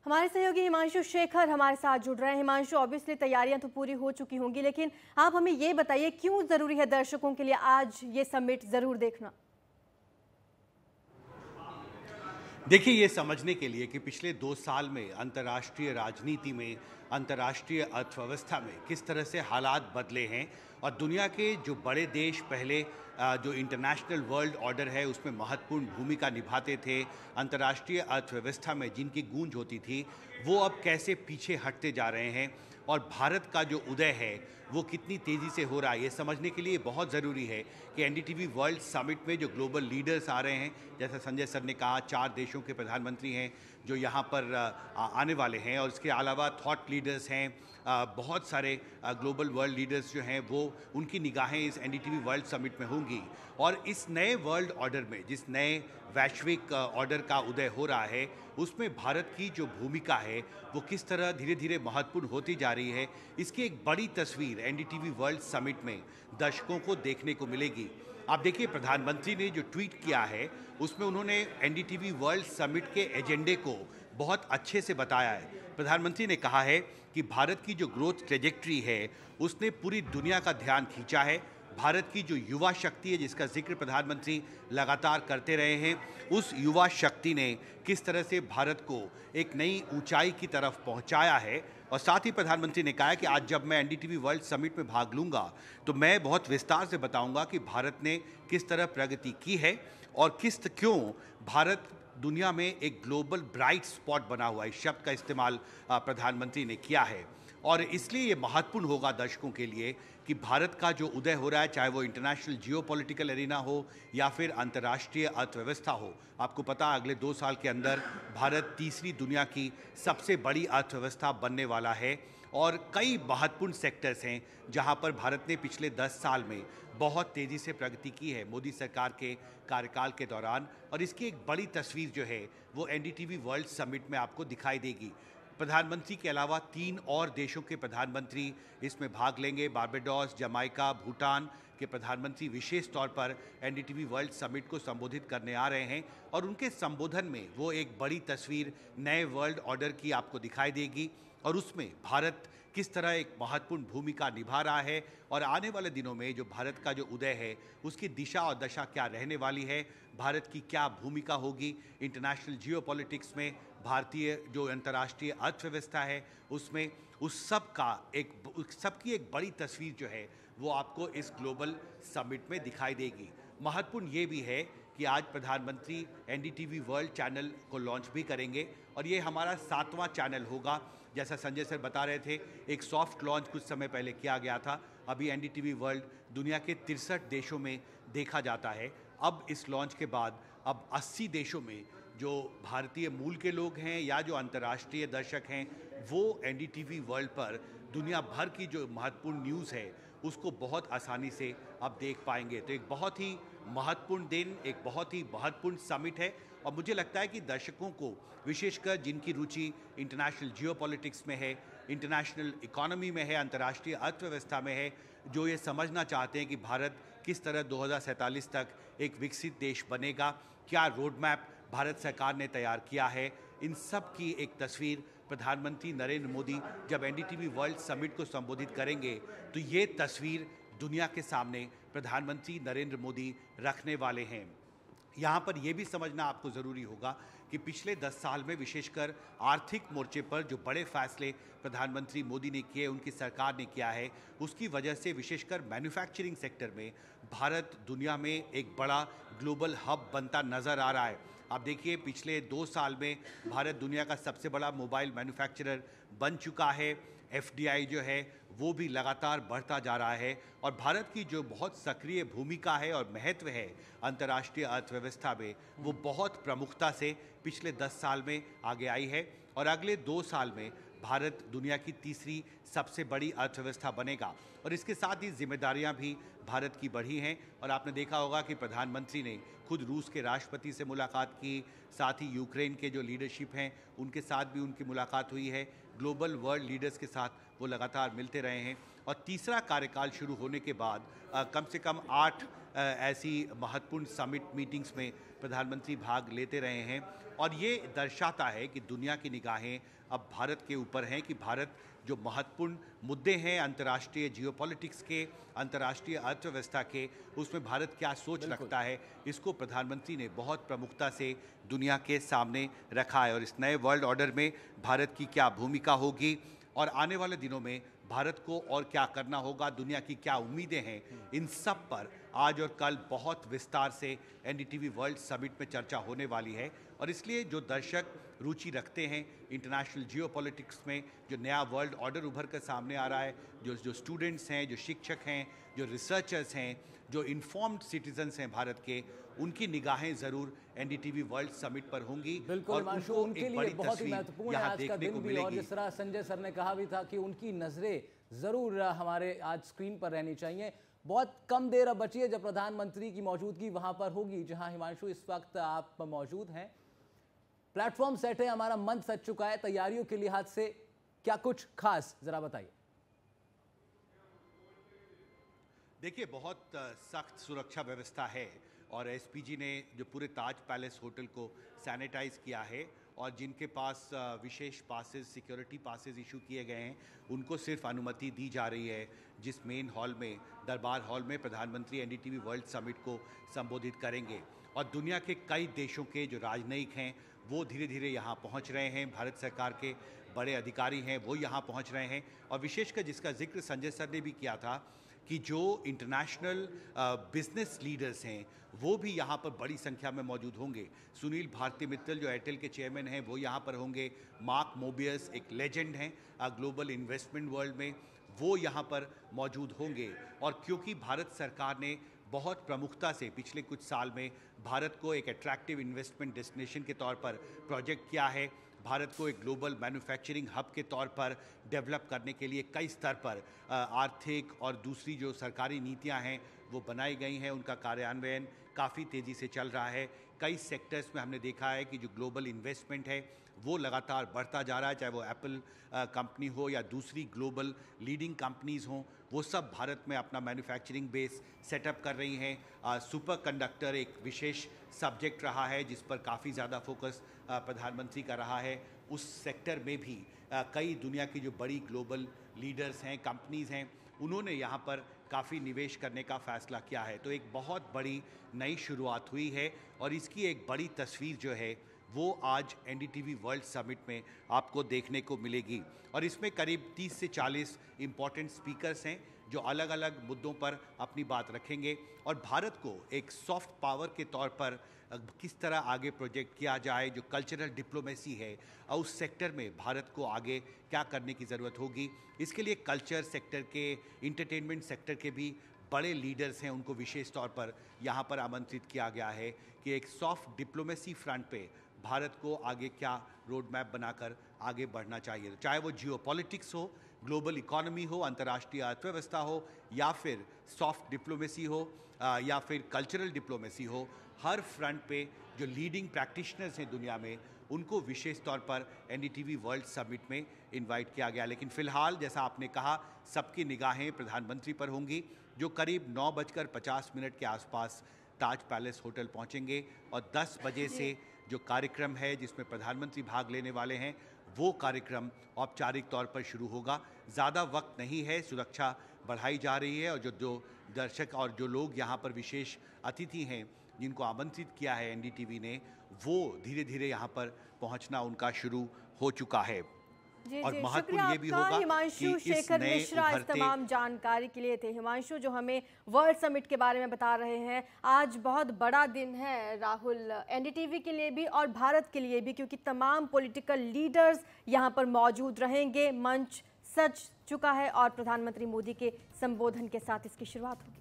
हमारे सहयोगी हिमांशु शेखर हमारे साथ जुड़ रहे हैं। हिमांशु, ऑब्वियसली तैयारियां तो पूरी हो चुकी होंगी, लेकिन आप हमें ये बताइए क्यों जरूरी है दर्शकों के लिए आज ये समिट जरूर देखना। देखिए, ये समझने के लिए कि पिछले 2 साल में अंतर्राष्ट्रीय राजनीति में, अंतर्राष्ट्रीय अर्थव्यवस्था में किस तरह से हालात बदले हैं और दुनिया के जो बड़े देश पहले जो इंटरनेशनल वर्ल्ड ऑर्डर है उसमें महत्वपूर्ण भूमिका निभाते थे, अंतर्राष्ट्रीय अर्थव्यवस्था में जिनकी गूंज होती थी, वो अब कैसे पीछे हटते जा रहे हैं और भारत का जो उदय है वो कितनी तेज़ी से हो रहा है, ये समझने के लिए बहुत ज़रूरी है कि एनडीटीवी वर्ल्ड समिट में जो ग्लोबल लीडर्स आ रहे हैं, जैसा संजय सर ने कहा, 4 देशों के प्रधानमंत्री हैं जो यहाँ पर आने वाले हैं और इसके अलावा थॉट लीडर्स हैं, बहुत सारे ग्लोबल वर्ल्ड लीडर्स जो हैं वो उनकी निगाहें इस एनडीटीवी वर्ल्ड समिट में होंगी। और इस नए वर्ल्ड ऑर्डर में, जिस नए वैश्विक ऑर्डर का उदय हो रहा है, उसमें भारत की जो भूमिका है वो किस तरह धीरे धीरे महत्वपूर्ण होती जा रही है, इसकी एक बड़ी तस्वीर एनडीटीवी वर्ल्ड समिट में दर्शकों को देखने को मिलेगी। आप देखिए, प्रधानमंत्री ने जो ट्वीट किया है उसमें उन्होंने एनडीटीवी वर्ल्ड समिट के एजेंडे को बहुत अच्छे से बताया है। प्रधानमंत्री ने कहा है कि भारत की जो ग्रोथ ट्रेजेक्ट्री है उसने पूरी दुनिया का ध्यान खींचा है। भारत की जो युवा शक्ति है, जिसका जिक्र प्रधानमंत्री लगातार करते रहे हैं, उस युवा शक्ति ने किस तरह से भारत को एक नई ऊंचाई की तरफ पहुंचाया है। और साथ ही प्रधानमंत्री ने कहा कि आज जब मैं एनडीटीवी वर्ल्ड समिट में भाग लूंगा तो मैं बहुत विस्तार से बताऊंगा कि भारत ने किस तरह प्रगति की है और क्यों भारत दुनिया में एक ग्लोबल ब्राइट स्पॉट बना हुआ है। इस शब्द का इस्तेमाल प्रधानमंत्री ने किया है और इसलिए ये महत्वपूर्ण होगा दर्शकों के लिए कि भारत का जो उदय हो रहा है, चाहे वो इंटरनेशनल जियोपॉलिटिकल एरिना हो या फिर अंतर्राष्ट्रीय अर्थव्यवस्था हो। आपको पता है, अगले 2 साल के अंदर भारत तीसरी दुनिया की सबसे बड़ी अर्थव्यवस्था बनने वाला है और कई महत्वपूर्ण सेक्टर्स हैं जहां पर भारत ने पिछले 10 साल में बहुत तेज़ी से प्रगति की है मोदी सरकार के कार्यकाल के दौरान। और इसकी एक बड़ी तस्वीर जो है वो एनडीटीवी वर्ल्ड समिट में आपको दिखाई देगी। प्रधानमंत्री के अलावा 3 और देशों के प्रधानमंत्री इसमें भाग लेंगे। बारबाडोस, जमाइका, भूटान के प्रधानमंत्री विशेष तौर पर एनडीटीवी वर्ल्ड समिट को संबोधित करने आ रहे हैं और उनके संबोधन में वो एक बड़ी तस्वीर नए वर्ल्ड ऑर्डर की आपको दिखाई देगी और उसमें भारत किस तरह एक महत्वपूर्ण भूमिका निभा रहा है और आने वाले दिनों में जो भारत का जो उदय है उसकी दिशा और दशा क्या रहने वाली है, भारत की क्या भूमिका होगी इंटरनेशनल जियोपॉलिटिक्स में, भारतीय जो अंतर्राष्ट्रीय अर्थव्यवस्था है उसमें, उस सब की एक बड़ी तस्वीर जो है वो आपको इस ग्लोबल समिट में दिखाई देगी। महत्वपूर्ण ये भी है कि आज प्रधानमंत्री एनडीटीवी वर्ल्ड चैनल को लॉन्च भी करेंगे और ये हमारा 7वां चैनल होगा। जैसा संजय सर बता रहे थे, एक सॉफ्ट लॉन्च कुछ समय पहले किया गया था। अभी एनडीटीवी वर्ल्ड दुनिया के 63 देशों में देखा जाता है। अब इस लॉन्च के बाद अब 80 देशों में जो भारतीय मूल के लोग हैं या जो अंतर्राष्ट्रीय दर्शक हैं वो एनडीटीवी वर्ल्ड पर दुनिया भर की जो महत्वपूर्ण न्यूज़ है उसको बहुत आसानी से अब देख पाएंगे। तो एक बहुत ही महत्वपूर्ण दिन, एक बहुत ही महत्वपूर्ण समिट है और मुझे लगता है कि दर्शकों को, विशेषकर जिनकी रुचि इंटरनेशनल जियोपॉलिटिक्स में है, इंटरनेशनल इकोनॉमी में है, अंतर्राष्ट्रीय अर्थव्यवस्था में है, जो ये समझना चाहते हैं कि भारत किस तरह 2047 तक एक विकसित देश बनेगा, क्या रोड मैप भारत सरकार ने तैयार किया है, इन सब की एक तस्वीर प्रधानमंत्री नरेंद्र मोदी जब एनडीटीवी वर्ल्ड समिट को संबोधित करेंगे तो ये तस्वीर दुनिया के सामने प्रधानमंत्री नरेंद्र मोदी रखने वाले हैं। यहाँ पर यह भी समझना आपको ज़रूरी होगा कि पिछले 10 साल में विशेषकर आर्थिक मोर्चे पर जो बड़े फैसले प्रधानमंत्री मोदी ने किए, उनकी सरकार ने किया है, उसकी वजह से विशेषकर मैन्युफैक्चरिंग सेक्टर में भारत दुनिया में एक बड़ा ग्लोबल हब बनता नज़र आ रहा है। आप देखिए, पिछले 2 साल में भारत दुनिया का सबसे बड़ा मोबाइल मैन्युफैक्चरर बन चुका है। एफडीआई जो है वो भी लगातार बढ़ता जा रहा है और भारत की जो बहुत सक्रिय भूमिका है और महत्व है अंतर्राष्ट्रीय अर्थव्यवस्था में, वो बहुत प्रमुखता से पिछले 10 साल में आगे आई है और अगले 2 साल में भारत दुनिया की तीसरी सबसे बड़ी अर्थव्यवस्था बनेगा। और इसके साथ ही जिम्मेदारियां भी भारत की बढ़ी हैं और आपने देखा होगा कि प्रधानमंत्री ने खुद रूस के राष्ट्रपति से मुलाकात की, साथ ही यूक्रेन के जो लीडरशिप हैं उनके साथ भी उनकी मुलाकात हुई है, ग्लोबल वर्ल्ड लीडर्स के साथ वो लगातार मिलते रहे हैं और तीसरा कार्यकाल शुरू होने के बाद कम से कम 8 ऐसी महत्वपूर्ण समिट मीटिंग्स में प्रधानमंत्री भाग लेते रहे हैं और ये दर्शाता है कि दुनिया की निगाहें अब भारत के ऊपर हैं कि भारत जो महत्वपूर्ण मुद्दे हैं अंतर्राष्ट्रीय जियोपॉलिटिक्स के, अंतर्राष्ट्रीय अर्थव्यवस्था के, उसमें भारत क्या सोच रखता है, इसको प्रधानमंत्री ने बहुत प्रमुखता से दुनिया के सामने रखा है और इस नए वर्ल्ड ऑर्डर में भारत की क्या भूमिका होगी और आने वाले दिनों में भारत को और क्या करना होगा, दुनिया की क्या उम्मीदें हैं, इन सब पर आज और कल बहुत विस्तार से एनडीटीवी वर्ल्ड समिट में चर्चा होने वाली है और इसलिए जो दर्शक रुचि रखते हैं इंटरनेशनल जियोपॉलिटिक्स में, जो नया वर्ल्ड ऑर्डर उभर कर सामने आ रहा है, जो स्टूडेंट्स हैं, जो शिक्षक हैं, जो रिसर्चर्स हैं, जो इन्फॉर्म्ड सिटीजन्स हैं भारत के, उनकी निगाहें जरूर एनडीटीवी वर्ल्ड समिट पर होंगी। बिल्कुल हिमांशु, उनके लिए बहुत ही महत्वपूर्ण है आज का दिन भी और जिस तरह संजय सर ने कहा भी था कि उनकी नजरें जरूर हमारे आज स्क्रीन पर रहनी चाहिए। बहुत कम देर अब बची है जब प्रधानमंत्री की मौजूदगी वहां पर होगी जहां हिमांशु इस वक्त आप मौजूद हैं। प्लेटफॉर्म सेट है, हमारा मंच सज चुका है, तैयारियों के लिहाज से क्या कुछ खास जरा बताइए। देखिए बहुत सख्त सुरक्षा व्यवस्था है और एसपीजी ने जो पूरे ताज पैलेस होटल को सैनिटाइज किया है और जिनके पास विशेष पासेस, सिक्योरिटी पासेस इशू किए गए हैं, उनको सिर्फ अनुमति दी जा रही है जिस मेन हॉल में, दरबार हॉल में प्रधानमंत्री एनडीटीवी वर्ल्ड समिट को संबोधित करेंगे और दुनिया के कई देशों के जो राजनयिक हैं वो धीरे धीरे यहाँ पहुँच रहे हैं, भारत सरकार के बड़े अधिकारी हैं वो यहाँ पहुँच रहे हैं और विशेषकर जिसका जिक्र संजय सर ने भी किया था कि जो इंटरनेशनल बिजनेस लीडर्स हैं वो भी यहाँ पर बड़ी संख्या में मौजूद होंगे। सुनील भारती मित्तल जो एयरटेल के चेयरमैन हैं वो यहाँ पर होंगे, मार्क मोबियस एक लेजेंड हैं ग्लोबल इन्वेस्टमेंट वर्ल्ड में, वो यहाँ पर मौजूद होंगे और क्योंकि भारत सरकार ने बहुत प्रमुखता से पिछले कुछ साल में भारत को एक अट्रैक्टिव इन्वेस्टमेंट डेस्टिनेशन के तौर पर प्रोजेक्ट किया है, भारत को एक ग्लोबल मैन्युफैक्चरिंग हब के तौर पर डेवलप करने के लिए कई स्तर पर आर्थिक और दूसरी जो सरकारी नीतियां हैं वो बनाई गई हैं, उनका कार्यान्वयन काफ़ी तेज़ी से चल रहा है। कई सेक्टर्स में हमने देखा है कि जो ग्लोबल इन्वेस्टमेंट है वो लगातार बढ़ता जा रहा है, चाहे वो एप्पल कंपनी हो या दूसरी ग्लोबल लीडिंग कंपनीज़ हों, वो सब भारत में अपना मैन्युफैक्चरिंग बेस सेटअप कर रही हैं। सुपर कंडक्टर एक विशेष सब्जेक्ट रहा है जिस पर काफ़ी ज़्यादा फोकस प्रधानमंत्री का रहा है। उस सेक्टर में भी कई दुनिया की जो बड़ी ग्लोबल लीडर्स हैं, कंपनीज़ हैं, उन्होंने यहाँ पर काफ़ी निवेश करने का फैसला किया है। तो एक बहुत बड़ी नई शुरुआत हुई है और इसकी एक बड़ी तस्वीर जो है वो आज एनडीटीवी वर्ल्ड समिट में आपको देखने को मिलेगी और इसमें करीब 30 से 40 इम्पॉर्टेंट स्पीकर्स हैं जो अलग अलग मुद्दों पर अपनी बात रखेंगे और भारत को एक सॉफ्ट पावर के तौर पर किस तरह आगे प्रोजेक्ट किया जाए, जो कल्चरल डिप्लोमेसी है और उस सेक्टर में भारत को आगे क्या करने की ज़रूरत होगी, इसके लिए कल्चर सेक्टर के, इंटरटेनमेंट सेक्टर के भी बड़े लीडर्स हैं, उनको विशेष तौर पर यहाँ पर आमंत्रित किया गया है कि एक सॉफ्ट डिप्लोमेसी फ्रंट पे भारत को आगे क्या रोड मैप बनाकर आगे बढ़ना चाहिए, चाहे वो जियोपॉलिटिक्स हो, ग्लोबल इकोनॉमी हो, अंतर्राष्ट्रीय अर्थव्यवस्था हो या फिर सॉफ्ट डिप्लोमेसी हो या फिर कल्चरल डिप्लोमेसी हो। हर फ्रंट पे जो लीडिंग प्रैक्टिशनर्स हैं दुनिया में उनको विशेष तौर पर एनडीटीवी वर्ल्ड समिट में इनवाइट किया गया। लेकिन फ़िलहाल जैसा आपने कहा सबकी निगाहें प्रधानमंत्री पर होंगी जो करीब 9:50 के आसपास ताज पैलेस होटल पहुंचेंगे और 10 बजे से जो कार्यक्रम है जिसमें प्रधानमंत्री भाग लेने वाले हैं वो कार्यक्रम औपचारिक तौर पर शुरू होगा। ज़्यादा वक्त नहीं है, सुरक्षा बढ़ाई जा रही है और जो दर्शक और जो लोग यहाँ पर विशेष अतिथि हैं जिनको आमंत्रित किया है एनडीटीवी ने, वो धीरे धीरे यहाँ पर पहुँचना उनका शुरू हो चुका है। और महत्वपूर्ण ये भी होगा हिमांशु शेखर मिश्रा इस तमाम जानकारी के लिए थे। हिमांशु जो हमें वर्ल्ड समिट के बारे में बता रहे हैं, आज बहुत बड़ा दिन है राहुल, एनडीटीवी के लिए भी और भारत के लिए भी, क्योंकि तमाम पॉलिटिकल लीडर्स यहाँ पर मौजूद रहेंगे। मंच सज चुका है और प्रधानमंत्री मोदी के संबोधन के साथ इसकी शुरुआत होगी।